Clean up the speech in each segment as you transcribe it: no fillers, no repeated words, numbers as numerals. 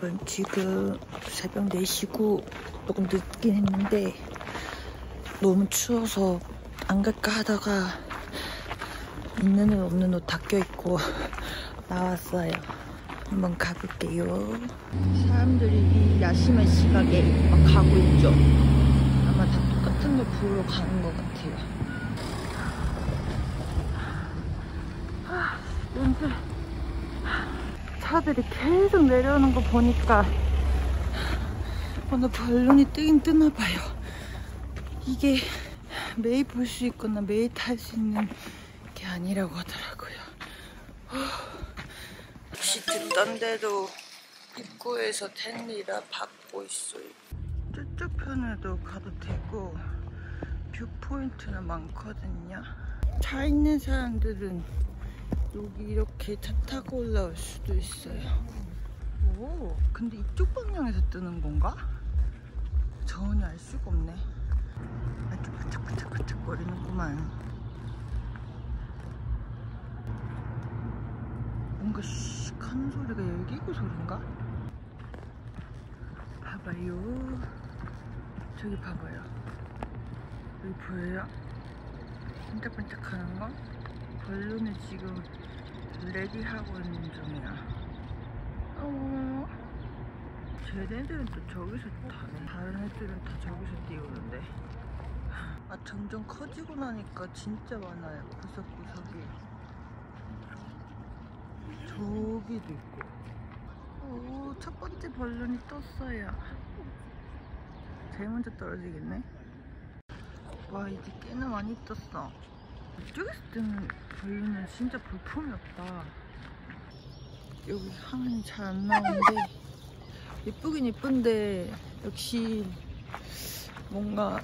여러분, 지금 새벽 4시고 조금 늦긴 했는데 너무 추워서 안 갈까 하다가 있는 옷 없는 옷 다 껴입고 나왔어요. 한번 가볼게요. 사람들이 이 야심한 시각에 막 가고 있죠. 아마 다 똑같은 걸 보러 가는 것 같아요. 냄새. 차들이 계속 내려오는 거 보니까 오늘 벌룬이 뜨긴 뜨나봐요. 이게 매일 볼 수 있거나 매일 탈 수 있는 게 아니라고 하더라고요. 혹시 듣던데도 입구에서 텐리라 받고 있어요. 저쪽 편에도 가도 되고 뷰포인트는 많거든요. 차 있는 사람들은 여기 이렇게 차 타고 올라올 수도 있어요. 오, 근데 이쪽 방향에서 뜨는 건가? 전혀 알 수가 없네. 아주 바짝바짝바짝 거리는구만. 뭔가 씩 하는 소리가 열기구 소리인가? 봐봐요. 저기 봐봐요. 여기 보여요? 반짝반짝 하는 거? 벌룬을 지금 레디하고 있는 중이야. 쟤네들은 또 저기서 타네. 다른 애들은 다 저기서 띄우는데. 아, 점점 커지고 나니까 진짜 많아요. 구석구석이. 저기도 있고. 오, 첫 번째 벌룬이 떴어요. 제일 먼저 떨어지겠네. 와, 이제 꽤나 많이 떴어. 이쪽에서 뜨는 벌룬은 진짜 볼품이 없다. 여기 화면이 잘 안 나오는데 예쁘긴 예쁜데 역시 뭔가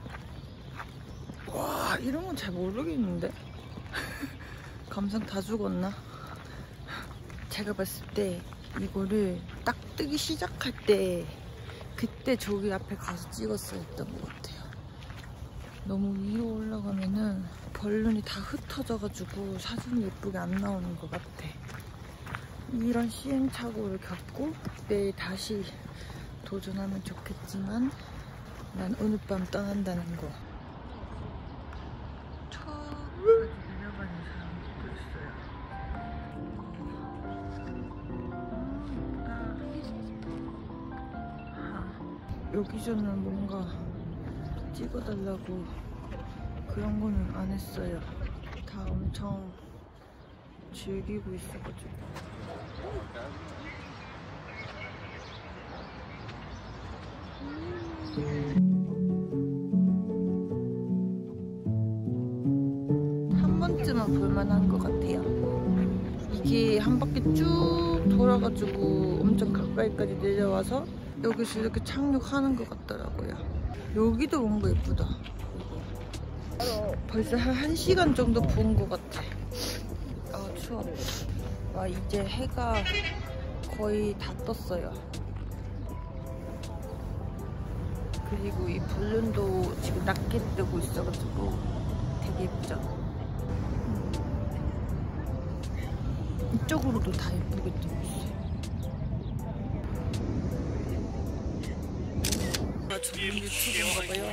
와, 이런 건 잘 모르겠는데. 감상 다 죽었나? 제가 봤을 때 이거를 딱 뜨기 시작할 때 그때 저기 앞에 가서 찍었어야 했던 것 같아요. 너무 위로 올라가면은 벌룬이 다 흩어져가지고 사진이 예쁘게 안 나오는 것 같아. 이런 시행착오를 겪고 내일 다시 도전하면 좋겠지만 난 오늘 밤 떠난다는 거. 저까지 내려가는 사람도 있어요. 여기서는 뭔가 찍어달라고 그런 거는 안 했어요. 다 엄청 즐기고 있어가지고. 한 번쯤은 볼만한 것 같아요. 이게 한 바퀴 쭉 돌아가지고 엄청 가까이까지 내려와서 여기서 이렇게 착륙하는 것 같더라고요. 여기도 뭔가 예쁘다. 벌써 한 1시간 정도 부은 것 같아. 아, 추워. 와, 이제 해가 거의 다 떴어요. 그리고 이 벌룬도 지금 낮게 뜨고 있어가지고 되게 예쁘죠? 이쪽으로도 다 예쁘게 뜨고 있어요. 아, 전문 유튜브인가봐요.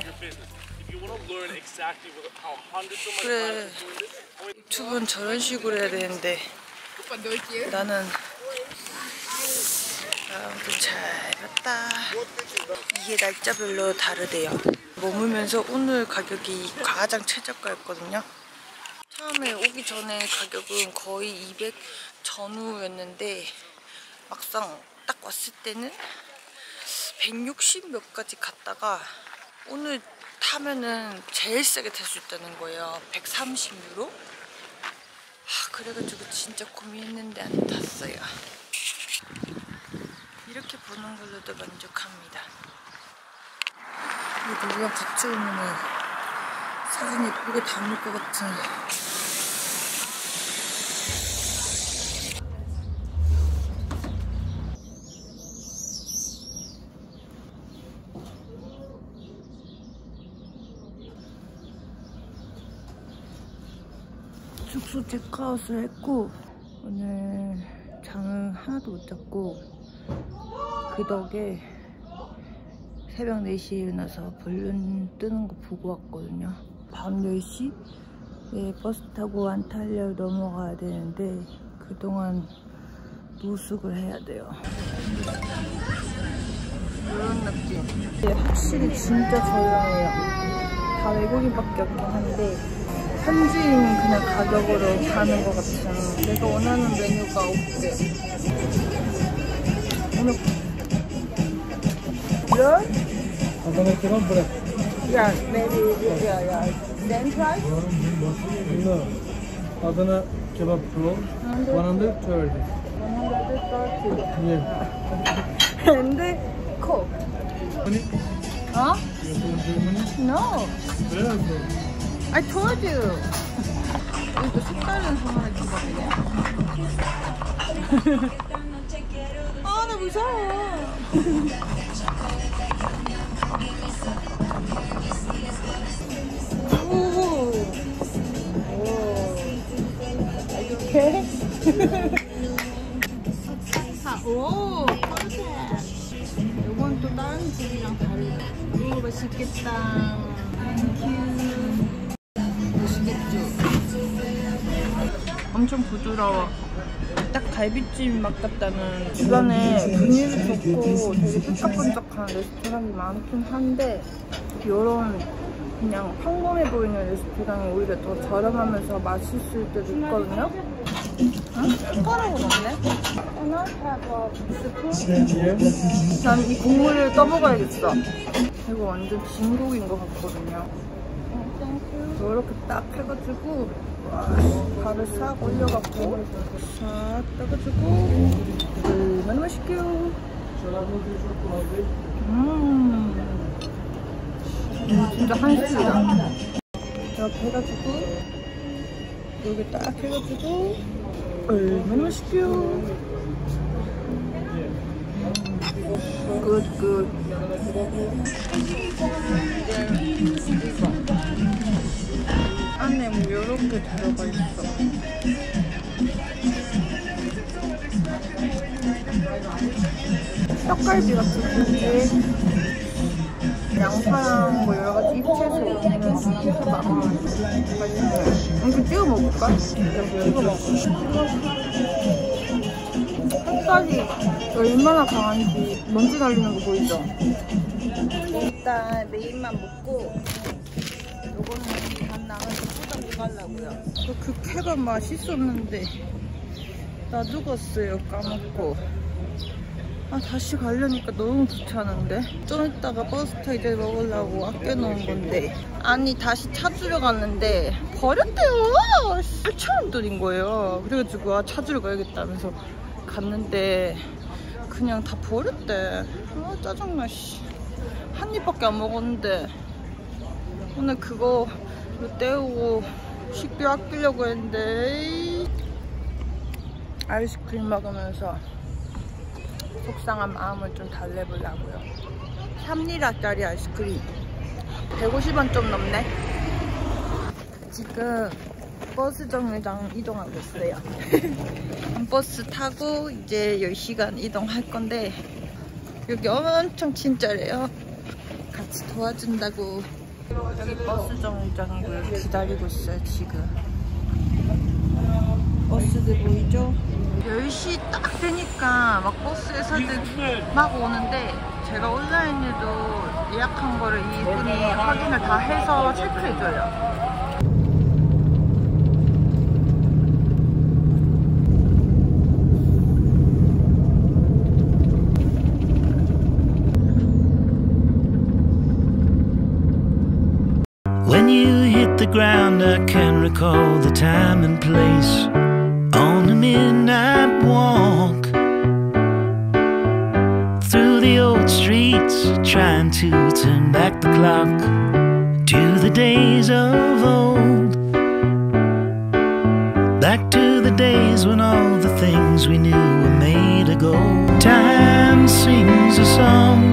그래, 유튜브는 저런 식으로 해야 되는데 나는 아무튼 잘 봤다. 이게 날짜별로 다르대요. 머물면서 오늘 가격이 가장 최저가였거든요. 처음에 오기 전에 가격은 거의 200 전후였는데 막상 딱 왔을 때는 160 몇 가지 갔다가 오늘 타면은 제일 싸게 탈 수 있다는 거예요. 130유로? 그래가지고 진짜 고민했는데 안 탔어요. 이렇게 보는 걸로도 만족합니다. 누구랑 같이 오면 사진 예쁘게 담을 것 같은. 숙소 체크아웃을 했고 오늘 잠을 하나도 못 잤고 그 덕에 새벽 4시에 일어나서 볼륨 뜨는 거 보고 왔거든요. 밤 10시에 버스 타고 안탈리아로 넘어가야 되는데 그동안 노숙을 해야 돼요. 이런 느낌. 확실히 진짜 저렴해요. 다 외국인밖에 없긴 한데 현지인 그냥 가격으로 가는 것 같아요. 내가 원하는 메뉴가 없대. 오늘 Adana kebab bırak. Yeah, maybe yeah. Then price? No. Adana kebab roll. 130. 130. Yeah. And Coke. Money? Huh? You want to money? No. Where bro? I told you. 이거 색다른 소머리 기밥이네. 아, 나 무서워. 오케이. 오, 이건 또 다른 집이랑 다르다. 오, 맛있겠다. 땡큐. 맛있겠죠? 엄청 부드러워. 딱 갈비찜 맛 같다는. 주변에 분위기 좋고 되게 삐까뻔쩍한 레스토랑이 많긴 한데 이런 그냥 평범해 보이는 레스토랑이 오히려 더 저렴하면서 맛있을 때도 있거든요. 응? 숟가락은 없네? 난 이 국물을 떠먹어야겠어. 이거 완전 진국인 것 같거든요. 이렇게 딱 해가지고 밥을 싹 올려갖고 싹 떠가지고 얼마나 맛있게요. 진짜 한식이다. 이렇게 해가지고 여기 딱 해가지고 얼마나 맛있게요. 굿. 이거 안에 뭐 요렇게 들어가 있어. 떡갈비 같은 건데 양파랑 뭐 여러가지 잎채소 있는 해봐. 맛있네. 이렇게 찍어 먹을까? 찍어 먹어. 햇살이 얼마나 강한지 먼지 날리는 거 보이죠? 일단 메인만 먹고 요거는 간 나가서 쏟아고 가려고요. 그 케밥 맛있었는데 놔두었어요. 까먹고. 아, 다시 가려니까 너무 귀찮은데. 좀 이따가 버스 타 이제 먹으려고 아껴놓은 건데 아니 다시 찾으러 갔는데 버렸대요. 8,000원 거예요. 그래가지고 찾으러 가야겠다면서 갔는데 그냥 다 버렸대. 아, 짜증나. 한 입밖에 안 먹었는데 오늘 그거 때우고 식비 아끼려고 했는데 아이스크림 먹으면서 속상한 마음을 좀 달래보려고요. 3리라짜리 아이스크림 150원 좀 넘네. 지금 버스 정류장 이동하고 있어요. 버스 타고 이제 10시간 이동할 건데 여기 엄청 친절해요. 같이 도와준다고. 여기 버스 정류장이고요. 기다리고 있어요 지금. 버스들 보이죠? 10시 딱 되니까 막 버스에서들 막 오는데 제가 온라인에도 예약한 거를 이분이 확인을 다 해서 체크해줘요. When you hit the ground, I can recall the time and place on a midnight walk through the old streets, trying to turn back the clock to the days of old, back to the days when all the things we knew were made of gold. Time sings a song